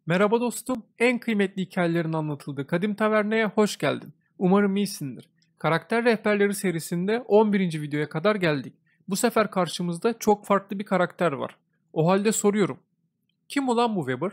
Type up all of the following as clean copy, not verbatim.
Merhaba dostum, en kıymetli hikayelerin anlatıldığı Kadim Taverne'ye hoş geldin. Umarım iyisindir. Karakter Rehberleri serisinde 11. videoya kadar geldik. Bu sefer karşımızda çok farklı bir karakter var. O halde soruyorum. Kim ulan bu Weber?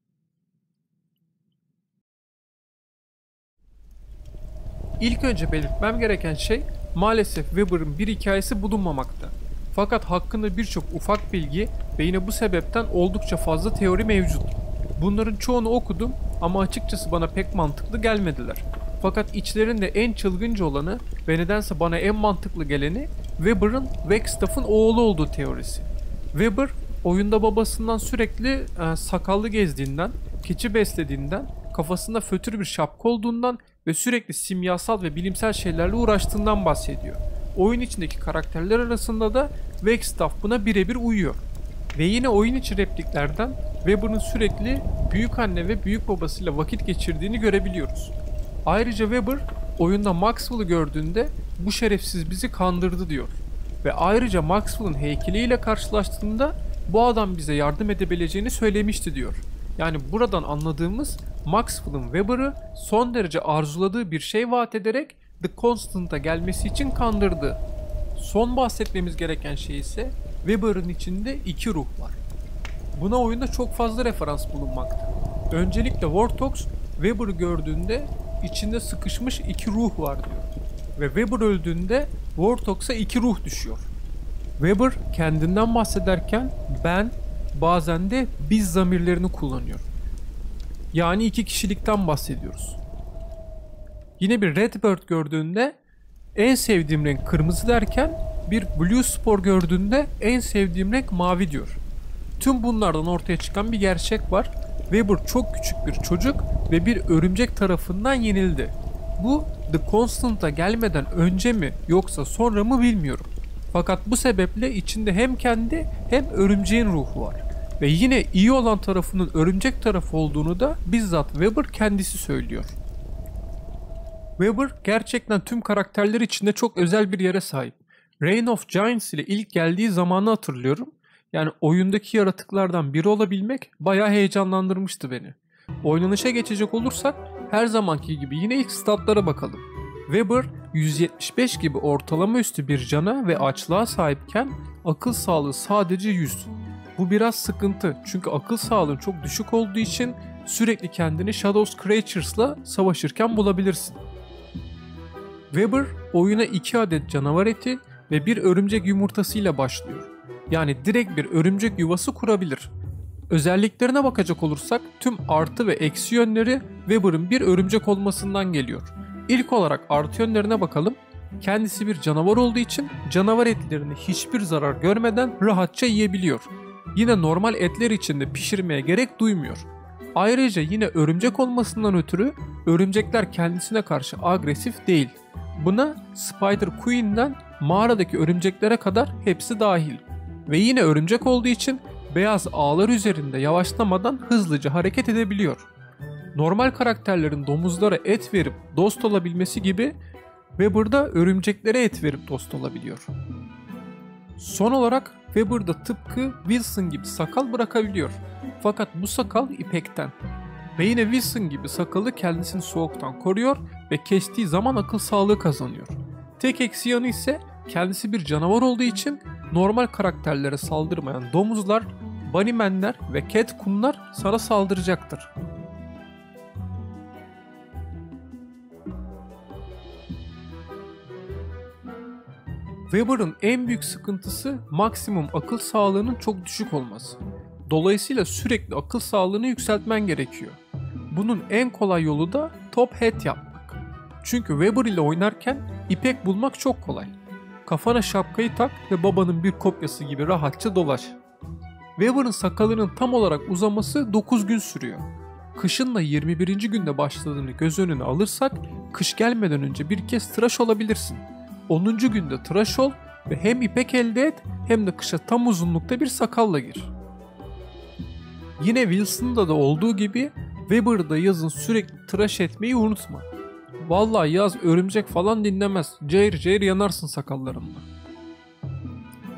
İlk önce belirtmem gereken şey, maalesef Weber'ın bir hikayesi bulunmamakta. Fakat hakkında birçok ufak bilgi ve yine bu sebepten oldukça fazla teori mevcut. Bunların çoğunu okudum ama açıkçası bana pek mantıklı gelmediler. Fakat içlerinde en çılgınca olanı ve nedense bana en mantıklı geleni Weber'ın Wagstaff'ın oğlu olduğu teorisi. Weber oyunda babasından sürekli sakallı gezdiğinden, keçi beslediğinden, kafasında fötür bir şapka olduğundan ve sürekli simyasal ve bilimsel şeylerle uğraştığından bahsediyor. Oyun içindeki karakterler arasında da Wagstaff buna birebir uyuyor. Ve yine oyun içi repliklerden Weber'ın sürekli büyükanne ve büyük babasıyla vakit geçirdiğini görebiliyoruz. Ayrıca Weber oyunda Maxwell'ı gördüğünde bu şerefsiz bizi kandırdı diyor. Ve ayrıca Maxwell'ın heykeliyle karşılaştığında bu adam bize yardım edebileceğini söylemişti diyor. Yani buradan anladığımız Maxwell'ın Weber'ı son derece arzuladığı bir şey vaat ederek The Constant'a gelmesi için kandırdı. Son bahsetmemiz gereken şey ise Weber'ın içinde iki ruh var. Buna oyunda çok fazla referans bulunmakta. Öncelikle Vortox, Weber'ı gördüğünde içinde sıkışmış iki ruh var diyor. Ve Weber öldüğünde Vortox'a iki ruh düşüyor. Weber kendinden bahsederken ben, bazen de biz zamirlerini kullanıyor. Yani iki kişilikten bahsediyoruz. Yine bir Redbird gördüğünde en sevdiğim renk kırmızı derken bir Blue Spore gördüğünde en sevdiğim renk mavi diyor. Tüm bunlardan ortaya çıkan bir gerçek var. Weber çok küçük bir çocuk ve bir örümcek tarafından yenildi. Bu The Constant'a gelmeden önce mi yoksa sonra mı bilmiyorum. Fakat bu sebeple içinde hem kendi hem örümceğin ruhu var. Ve yine iyi olan tarafının örümcek tarafı olduğunu da bizzat Weber kendisi söylüyor. Weber gerçekten tüm karakterler içinde çok özel bir yere sahip. Reign of Giants ile ilk geldiği zamanı hatırlıyorum. Yani oyundaki yaratıklardan biri olabilmek bayağı heyecanlandırmıştı beni. Oynanışa geçecek olursak her zamanki gibi yine ilk statlara bakalım. Weber 175 gibi ortalama üstü bir cana ve açlığa sahipken akıl sağlığı sadece 100. Bu biraz sıkıntı çünkü akıl sağlığın çok düşük olduğu için sürekli kendini Shadows Creatures'la savaşırken bulabilirsin. Weber oyuna 2 adet canavar eti ve bir örümcek yumurtasıyla başlıyor. Yani direkt bir örümcek yuvası kurabilir. Özelliklerine bakacak olursak tüm artı ve eksi yönleri Weber'ın bir örümcek olmasından geliyor. İlk olarak artı yönlerine bakalım. Kendisi bir canavar olduğu için canavar etlerini hiçbir zarar görmeden rahatça yiyebiliyor. Yine normal etler için de pişirmeye gerek duymuyor. Ayrıca yine örümcek olmasından ötürü örümcekler kendisine karşı agresif değil. Buna Spider Queen'den mağaradaki örümceklere kadar hepsi dahil. Ve yine örümcek olduğu için beyaz ağlar üzerinde yavaşlamadan hızlıca hareket edebiliyor. Normal karakterlerin domuzlara et verip dost olabilmesi gibi Weber'da örümceklere et verip dost olabiliyor. Son olarak Weber'da tıpkı Wilson gibi sakal bırakabiliyor. Fakat bu sakal ipekten. Ve yine Wilson gibi sakalı kendisini soğuktan koruyor ve kestiği zaman akıl sağlığı kazanıyor. Tek eksi yanı ise kendisi bir canavar olduğu için normal karakterlere saldırmayan domuzlar, bunnymenler ve catcoon'lar sana saldıracaktır. Weber'ın en büyük sıkıntısı maksimum akıl sağlığının çok düşük olması. Dolayısıyla sürekli akıl sağlığını yükseltmen gerekiyor. Bunun en kolay yolu da top hat yapmak. Çünkü Weber ile oynarken ipek bulmak çok kolay. Kafana şapkayı tak ve babanın bir kopyası gibi rahatça dolaş. Weber'ın sakalının tam olarak uzaması 9 gün sürüyor. Kışın da 21. günde başladığını göz önüne alırsak kış gelmeden önce bir kez tıraş olabilirsin. 10. günde tıraş ol ve hem ipek elde et hem de kışa tam uzunlukta bir sakalla gir. Yine Wilson'da da olduğu gibi Weber'da yazın sürekli tıraş etmeyi unutma. Vallahi yaz örümcek falan dinlemez. Cayır cayır yanarsın sakallarında.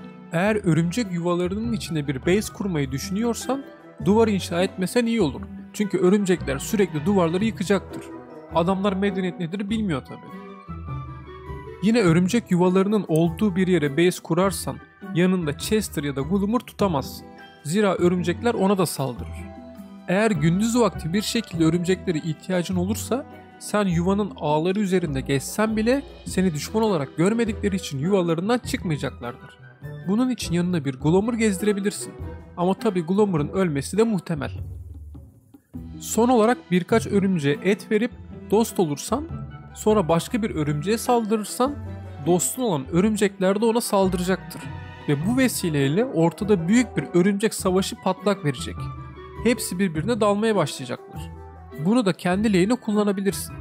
Eğer örümcek yuvalarının içine bir base kurmayı düşünüyorsan duvar inşa etmesen iyi olur. Çünkü örümcekler sürekli duvarları yıkacaktır. Adamlar medeniyet nedir bilmiyor tabi. Yine örümcek yuvalarının olduğu bir yere base kurarsan yanında Chester ya da Gullimer tutamazsın. Zira örümcekler ona da saldırır. Eğer gündüz vakti bir şekilde örümceklere ihtiyacın olursa sen yuvanın ağları üzerinde geçsen bile seni düşman olarak görmedikleri için yuvalarından çıkmayacaklardır. Bunun için yanına bir Gullimer gezdirebilirsin. Ama tabi Gullimer'ın ölmesi de muhtemel. Son olarak birkaç örümceğe et verip dost olursan, sonra başka bir örümceğe saldırırsan dostun olan örümcekler de ona saldıracaktır. Ve bu vesileyle ortada büyük bir örümcek savaşı patlak verecek. Hepsi birbirine dalmaya başlayacaklar. Bunu da kendi lehine kullanabilirsin.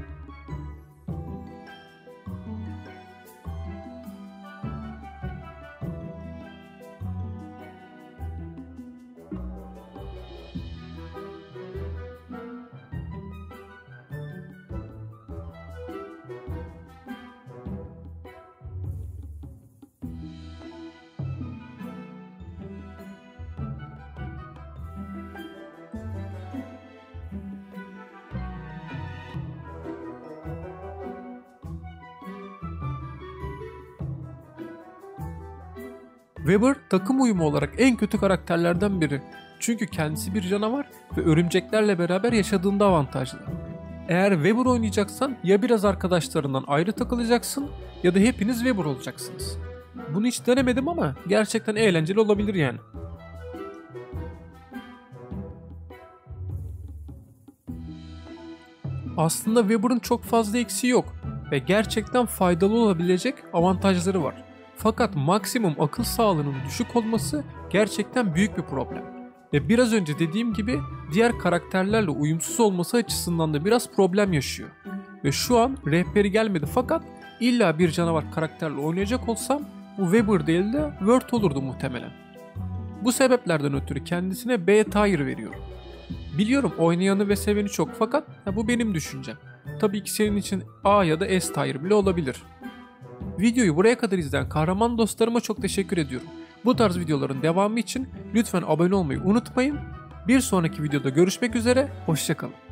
Weber takım uyumu olarak en kötü karakterlerden biri. Çünkü kendisi bir canavar ve örümceklerle beraber yaşadığında avantajlı. Eğer Weber oynayacaksan ya biraz arkadaşlarından ayrı takılacaksın ya da hepiniz Weber olacaksınız. Bunu hiç denemedim ama gerçekten eğlenceli olabilir yani. Aslında Weber'ın çok fazla eksiği yok ve gerçekten faydalı olabilecek avantajları var. Fakat maksimum akıl sağlığının düşük olması gerçekten büyük bir problem. Ve biraz önce dediğim gibi diğer karakterlerle uyumsuz olması açısından da biraz problem yaşıyor. Ve şu an rehberi gelmedi fakat illa bir canavar karakterle oynayacak olsam bu Weber değil de Word olurdu muhtemelen. Bu sebeplerden ötürü kendisine B tier veriyorum. Biliyorum oynayanı ve seveni çok fakat bu benim düşüncem. Tabii ki senin için A ya da S tier bile olabilir. Videoyu buraya kadar izleyen kahraman dostlarıma çok teşekkür ediyorum. Bu tarz videoların devamı için lütfen abone olmayı unutmayın. Bir sonraki videoda görüşmek üzere, hoşça kalın.